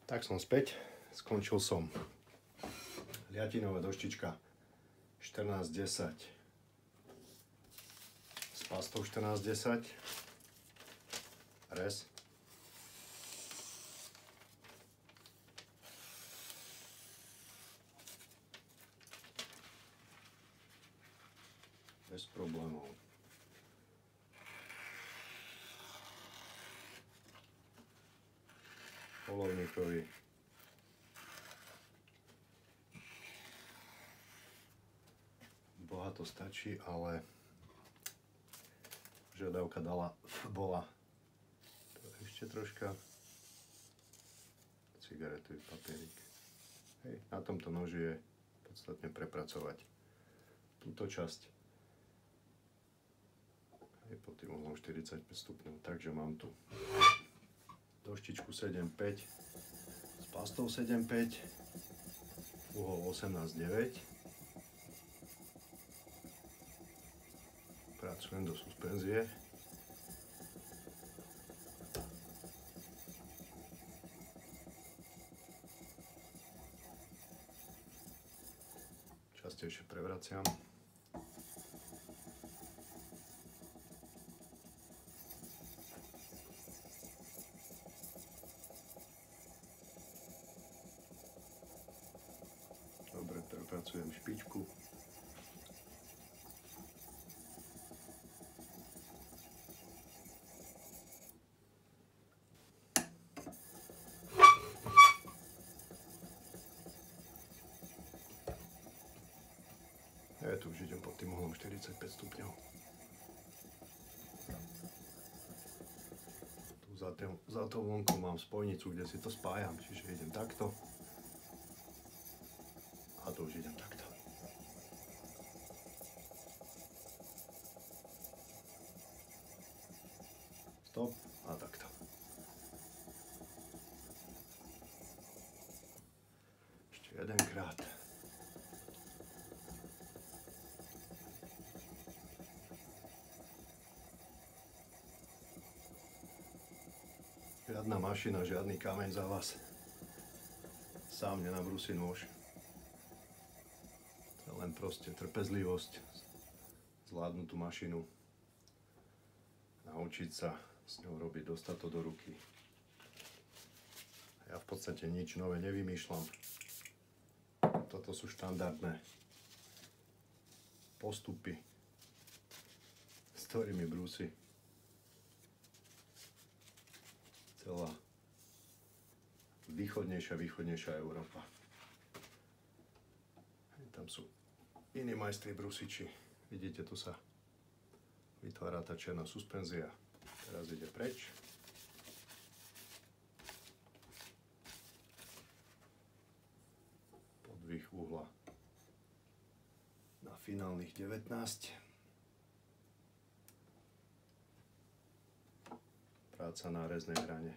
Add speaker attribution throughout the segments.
Speaker 1: Tak som späť, skončil som liatinová doštička 1410 s pastou 1410 res. Bez problémov. Polovníkovi bohato stačí, ale žiadavka bola ešte troška cigaretový papierik. Hej, na tomto noži je podstatne prepracovať túto časť aj pod tým uhlom 45 stupňov, takže mám tu doštičku 7,5 s pastou 7,5, uhol 18,9. Pracujem do suspenzie. Častejšie prevraciam. Dobre, prepracujem špičku. Ja tu už idem pod tým uhlom 45 stupňov. Tu za tou vonkou mám spojnicu, kde si to spájam, čiže idem takto. A tu už idem takto. Stop a takto. Ešte jedenkrát. Žiadna mašina, žiadny kameň za vás. Sám nenabrúsi nôž. Len proste trpezlivosť, zvládnuť tú mašinu, naučiť sa s ňou robiť, dostať to do ruky. Ja v podstate nič nové nevymýšľam. Toto sú štandardné postupy, s ktorými brúsi celá východnejšia Európa. Tam sú iní majstri brúsiči. Vidíte, tu sa vytvára tá čierna suspenzia. Teraz ide preč. Podvih uhla na finálnych 19. Práca na reznej hrane.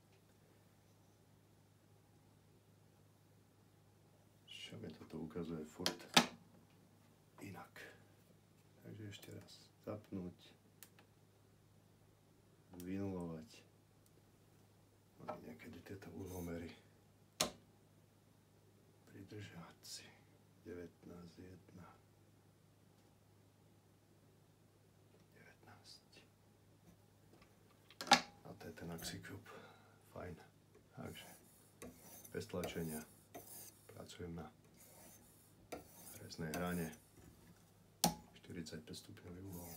Speaker 1: Čo mi toto ukazuje furt inak. Takže ešte raz zapnúť, vynulovať. Mám niekedy tieto uhlomery. Pridržať si 19,1. 19. A to je ten Axicube. Fajn. Takže bez tlačenia pracujem na reznej hrane. 45 stupňový uhol.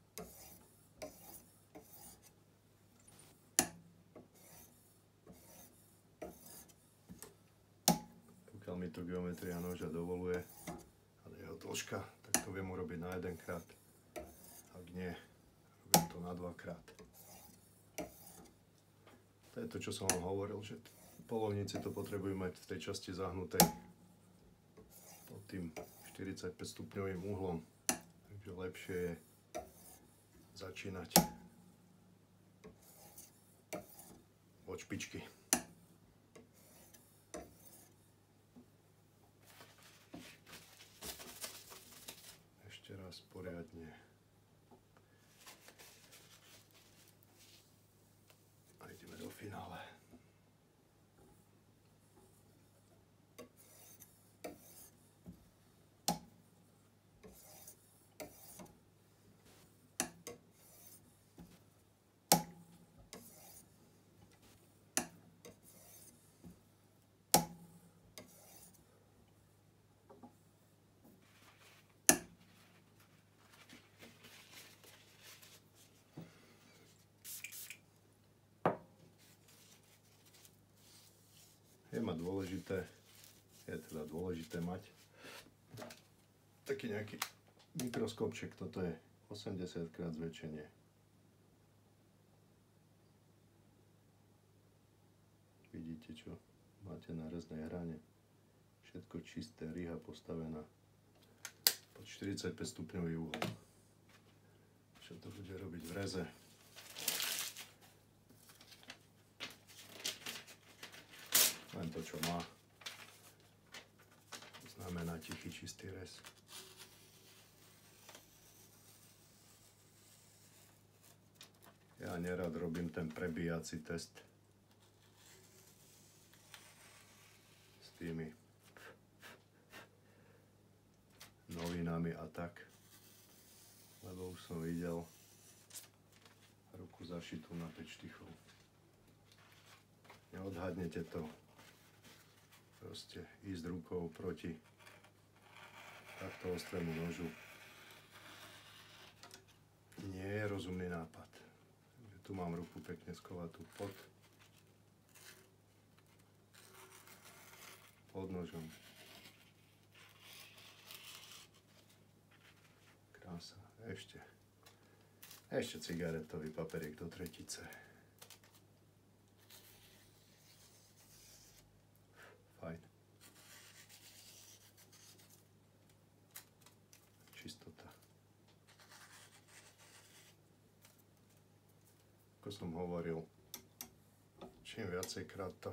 Speaker 1: Pokiaľ mi to geometria noža dovoluje, ale jeho dĺžka, tak to viem urobiť na jedenkrát. Ak nie, robím to na dvakrát. To je to, čo som vám hovoril, že polovníci to potrebujú mať v tej časti zahnutej pod tým 45 stupňovým uhlom. Takže lepšie je začínať od špičky. Ešte raz poriadne. A ideme do finále. je teda dôležité mať taký nejaký mikroskopček. Toto je 80 krát zväčšenie. Vidíte, čo máte na reznej hrane. Všetko čisté, riha postavená pod 45 stupňový uhol. Čo to bude robiť v reze? Len to, čo má. Znamená tichý, čistý rez. Ja nerad robím ten prebíjací test s tými novinami a tak, lebo už som videl ruku zašitú na 5 štychov. Neodhadnete to. Proste ísť rukou proti takto ostrému nožu nie je rozumný nápad. Tu mám ruku pekne skovatú pod nožom. Krása. Ešte cigaretový paperiek do tretice. Fajn. Čistota. Ako som hovoril, čím viacejkrát to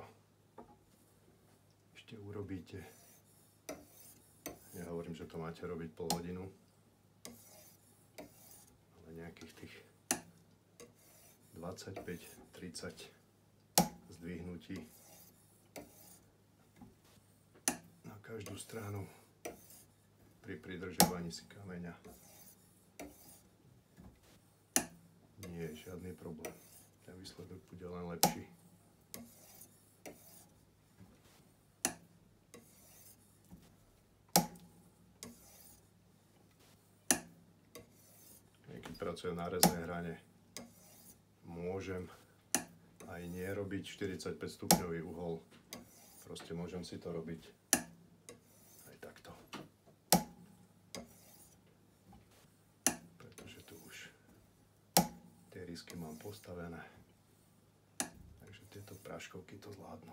Speaker 1: ešte urobíte, nehovorím, že to máte robiť pol hodinu, ale nejakých tých 25-30 zdvihnutí na každú stranu pri pridržiavaní si kameňa nie je žiadny problém. Ten výsledok bude len lepší. Keď pracujem na reznej hrane, môžem aj nerobiť 45 stupňový uhol. Proste môžem si to robiť aj takto. Pretože tu už tie risky mám postavené. Takže tieto práškovky to zvládnu.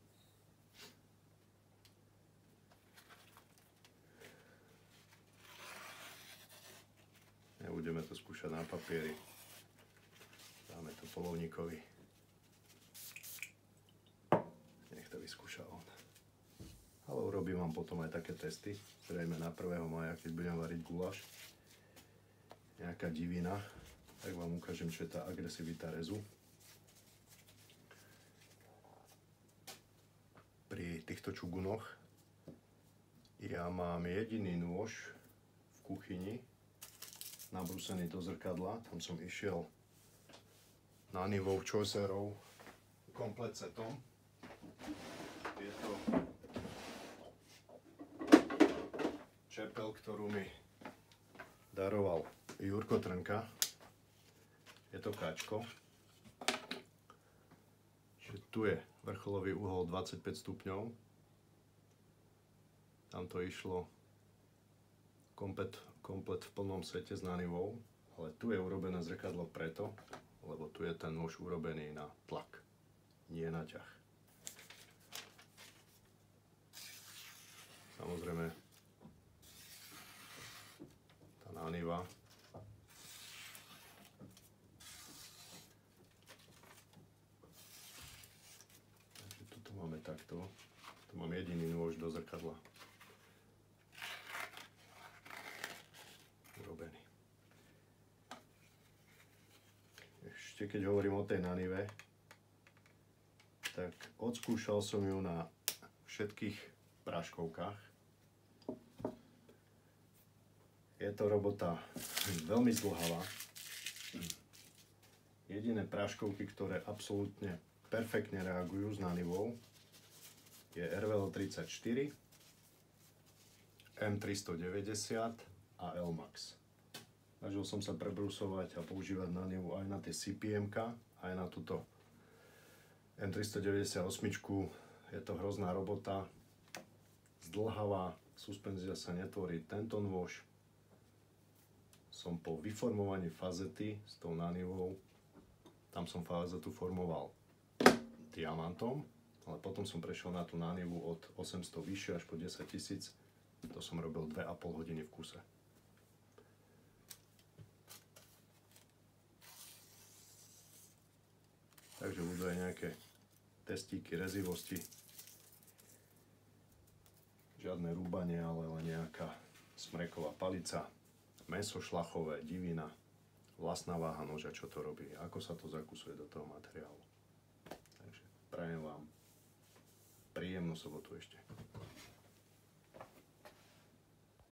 Speaker 1: Nebudeme to skúšať na papieri. Dáme to polovníkovi. Nech to vyskúša on. Ale urobím vám potom aj také testy. Zrejme na 1. mája, keď budem variť guláš. Nejaká divina. Tak vám ukážem, čo je tá agresivita rezu. Pri týchto čugunoch ja mám jediný nôž v kuchyni, nabrúsený do zrkadla. Tam som išiel Nanivou Choicerov komplet setom. Je to čepel, ktorú mi daroval Jurko Trnka. Je to káčko. Čiže tu je vrcholový uhol 25 stupňov. Tam to išlo komplet v plnom sete s nanivou, ale tu je urobené zrkadlo preto, lebo tu je ten nôž urobený na tlak, nie na ťah. Samozrejme, tá naniva takže tuto máme takto, tu mám jediný nôž do zrkadla urobený. Ešte keď hovorím o tej nanive, tak odskúšal som ju na všetkých práškovkách. Je to robota veľmi zdĺhavá. Jediné práškovky, ktoré absolútne perfektne reagujú s nanivou, je RVL 34, M390 a L-Max. Snažil som sa prebrusovať a používať nanivu aj na tie CPM-ka, aj na túto M398. Je to hrozná robota, zdĺhavá, suspenzia sa netvorí. Tento nôž som po vyformovaní fazety s tou nanivou, tam som fazetu formoval diamantom, ale potom som prešiel na tú nanivu od 800 vyššie až po 10 000. To som robil 2,5 hodiny v kuse. Takže budú aj nejaké testíky rezivosti. Žiadne rúbanie, ale len nejaká smreková palica. Mäso šlachové, divina, vlastná váha noža, čo to robí, ako sa to zakusuje do toho materiálu. Takže prajem vám príjemnú sobotu ešte.